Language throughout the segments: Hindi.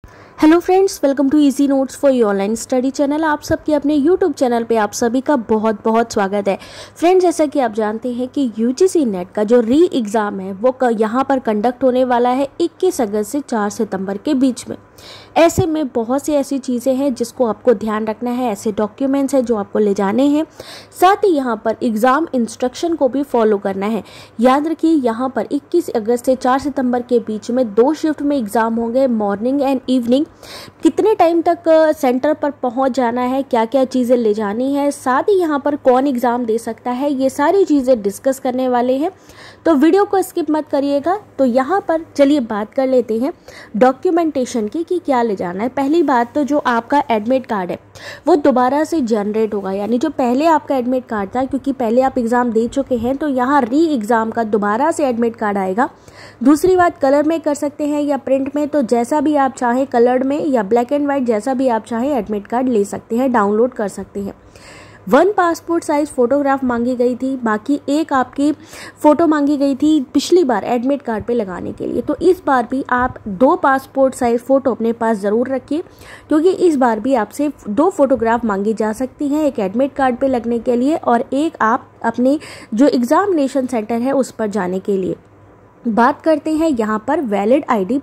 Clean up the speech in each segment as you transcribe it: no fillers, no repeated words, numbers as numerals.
Hello friends, welcome to easy notes for your online study channel. आप सबके अपने यूट्यूब चैनल पे आप सभी का बहुत बहुत स्वागत है। फ्रेंड्स, जैसा कि आप जानते हैं कि यूजीसी नेट का जो री एग्ज़ाम है वो यहाँ पर कंडक्ट होने वाला है 21 अगस्त से 4 सितंबर के बीच में। ऐसे में बहुत सी ऐसी चीज़ें हैं जिसको आपको ध्यान रखना है, ऐसे डॉक्यूमेंट्स हैं जो आपको ले जाने हैं, साथ ही यहाँ पर एग्ज़ाम इंस्ट्रक्शन को भी फॉलो करना है। याद रखिए, यहाँ पर 21 अगस्त से 4 सितंबर के बीच में 2 शिफ्ट में एग्ज़ाम होंगे, मॉर्निंग एंड इवनिंग। कितने टाइम तक सेंटर पर पहुँच जाना है, क्या क्या चीज़ें ले जानी है, साथ ही यहाँ पर कौन एग्ज़ाम दे सकता है, ये सारी चीज़ें डिस्कस करने वाले हैं। तो वीडियो को स्किप मत करिएगा। तो यहाँ पर चलिए बात कर लेते हैं डॉक्यूमेंटेशन की कि क्या ले जाना है। पहली बात तो जो आपका एडमिट कार्ड है वो दोबारा से जनरेट होगा, यानी जो पहले आपका एडमिट कार्ड था, क्योंकि पहले आप एग्ज़ाम दे चुके हैं तो यहाँ री एग्ज़ाम का दोबारा से एडमिट कार्ड आएगा। दूसरी बात, कलर में कर सकते हैं या प्रिंट में, तो जैसा भी आप चाहें, कलर्ड में या ब्लैक एंड वाइट, जैसा भी आप चाहें एडमिट कार्ड ले सकते हैं, डाउनलोड कर सकते हैं। 1 पासपोर्ट साइज़ फ़ोटोग्राफ मांगी गई थी, बाकी एक आपकी फ़ोटो मांगी गई थी पिछली बार एडमिट कार्ड पे लगाने के लिए। तो इस बार भी आप 2 पासपोर्ट साइज़ फ़ोटो अपने पास ज़रूर रखिए, क्योंकि इस बार भी आपसे 2 फोटोग्राफ मांगी जा सकती हैं, एक एडमिट कार्ड पे लगने के लिए और एक आप अपने जो एग्ज़ामिनेशन सेंटर है उस पर जाने के लिए। बात करते हैं यहाँ पर वैलिड आईडी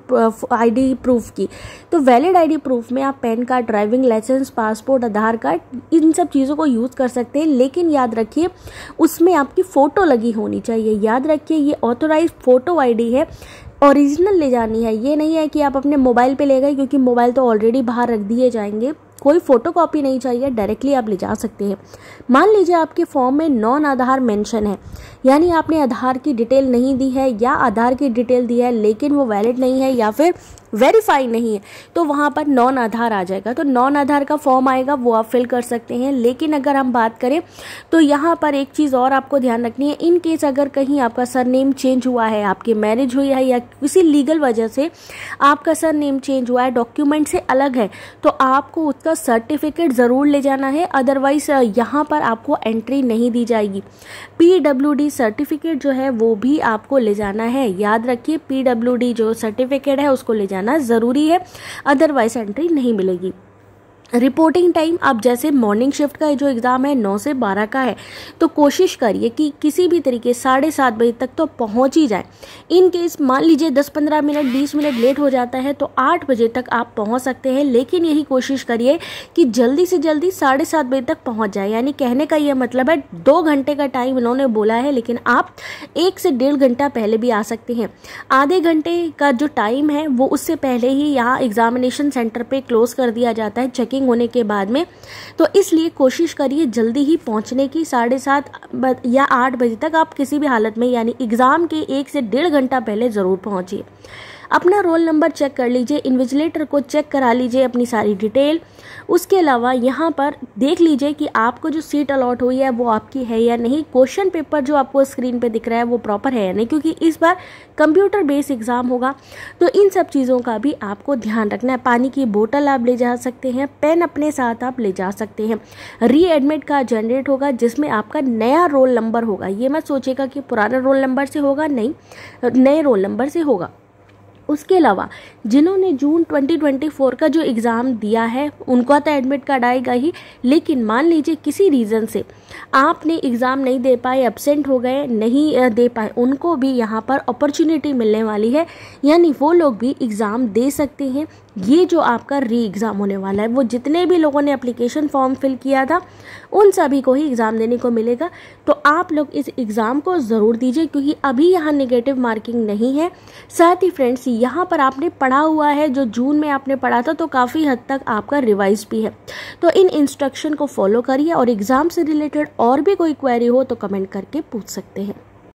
प्रूफ की। तो वैलिड आईडी प्रूफ में आप PAN card, driving licence, passport, Aadhaar card, इन सब चीज़ों को यूज़ कर सकते हैं, लेकिन याद रखिए उसमें आपकी फ़ोटो लगी होनी चाहिए। याद रखिए ये ऑथोराइज फ़ोटो आईडी है, ओरिजिनल ले जानी है। ये नहीं है कि आप अपने मोबाइल पे ले गए, क्योंकि मोबाइल तो ऑलरेडी बाहर रख दिए जाएंगे। कोई फोटोकॉपी नहीं चाहिए, डायरेक्टली आप ले जा सकते हैं। मान लीजिए आपके फॉर्म में नॉन आधार मेंशन है, यानी आपने आधार की डिटेल नहीं दी है या आधार की डिटेल दी है लेकिन वो वैलिड नहीं है या फिर वेरीफाई नहीं है, तो वहाँ पर नॉन आधार आ जाएगा। तो नॉन आधार का फॉर्म आएगा, वो आप फिल कर सकते हैं। लेकिन अगर हम बात करें तो यहाँ पर एक चीज़ और आपको ध्यान रखनी है, इन केस अगर कहीं आपका सरनेम चेंज हुआ है, आपकी मैरिज हुई है या किसी लीगल वजह से आपका सरनेम चेंज हुआ है, डॉक्यूमेंट से अलग है, तो आपको उसका सर्टिफिकेट ज़रूर ले जाना है, अदरवाइज यहाँ पर आपको एंट्री नहीं दी जाएगी। PWD सर्टिफिकेट जो है वो भी आपको ले जाना है। याद रखिए PWD जो सर्टिफिकेट है उसको ले जाना ज़रूरी है, अदरवाइज एंट्री नहीं मिलेगी। रिपोर्टिंग टाइम, आप जैसे मॉर्निंग शिफ्ट का जो एग्ज़ाम है 9 से 12 का है, तो कोशिश करिए कि किसी भी तरीके 7:30 बजे तक तो पहुंच ही जाए। इन केस मान लीजिए 10-15 मिनट 20 मिनट लेट हो जाता है तो 8 बजे तक आप पहुंच सकते हैं, लेकिन यही कोशिश करिए कि जल्दी से जल्दी 7:30 बजे तक पहुंच जाए। यानी कहने का ये मतलब है 2 घंटे का टाइम उन्होंने बोला है, लेकिन आप 1 से 1.5 घंटा पहले भी आ सकते हैं। आधे घंटे का जो टाइम है वो उससे पहले ही यहाँ एग्जामिनेशन सेंटर पे क्लोज कर दिया जाता है चेकिंग होने के बाद में, तो इसलिए कोशिश करिए जल्दी ही पहुंचने की। 7:30 या 8 बजे तक आप किसी भी हालत में, यानी एग्ज़ाम के 1 से 1.5 घंटा पहले ज़रूर पहुंचिए। अपना रोल नंबर चेक कर लीजिए, इन्विजिलेटर को चेक करा लीजिए अपनी सारी डिटेल। उसके अलावा यहाँ पर देख लीजिए कि आपको जो सीट अलॉट हुई है वो आपकी है या नहीं। क्वेश्चन पेपर जो आपको स्क्रीन पे दिख रहा है वो प्रॉपर है या नहीं, क्योंकि इस बार कंप्यूटर बेस्ड एग्ज़ाम होगा। तो इन सब चीज़ों का भी आपको ध्यान रखना है। पानी की बोतल आप ले जा सकते हैं, पेन अपने साथ आप ले जा सकते हैं। री एडमिट कार्ड जनरेट होगा जिसमें आपका नया रोल नंबर होगा। ये मत सोचेगा कि पुराने रोल नंबर से होगा, नहीं, नए रोल नंबर से होगा। उसके अलावा जिन्होंने जून 2024 का जो एग्ज़ाम दिया है उनका तो एडमिट कार्ड आएगा ही, लेकिन मान लीजिए किसी रीज़न से आपने एग्ज़ाम नहीं दे पाए, एब्सेंट हो गए, नहीं दे पाए, उनको भी यहाँ पर अपॉर्चुनिटी मिलने वाली है, यानी वो लोग भी एग्ज़ाम दे सकते हैं। ये जो आपका री एग्ज़ाम होने वाला है वो जितने भी लोगों ने एप्लीकेशन फॉर्म फिल किया था उन सभी को ही एग्ज़ाम देने को मिलेगा। तो आप लोग इस एग्ज़ाम को ज़रूर दीजिए, क्योंकि अभी यहाँ नेगेटिव मार्किंग नहीं है। साथ ही फ्रेंड्स, यहाँ पर आपने पढ़ा हुआ है, जो जून में आपने पढ़ा था, तो काफ़ी हद तक आपका रिवाइज भी है। तो इन इंस्ट्रक्शन को फॉलो करिए, और एग्ज़ाम से रिलेटेड और भी कोई क्वेरी हो तो कमेंट करके पूछ सकते हैं।